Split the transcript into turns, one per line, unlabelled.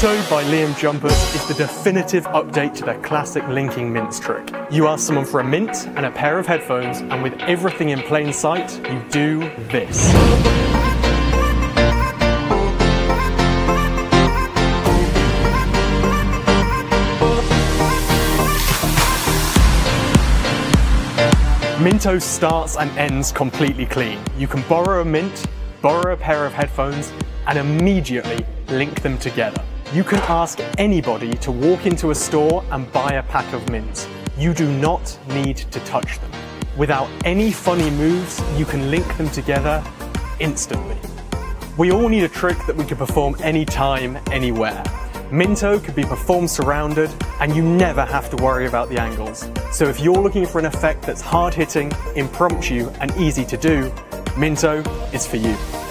Minto by Liam Jumpers is the definitive update to their classic linking mints trick. You ask someone for a mint and a pair of headphones, and with everything in plain sight, you do this. Minto starts and ends completely clean. You can borrow a mint, borrow a pair of headphones, and immediately link them together. You can ask anybody to walk into a store and buy a pack of mints. You do not need to touch them. Without any funny moves, you can link them together instantly. We all need a trick that we can perform anytime, anywhere. Minto could be performed surrounded, and you never have to worry about the angles. So if you're looking for an effect that's hard-hitting, impromptu, and easy to do, Minto is for you.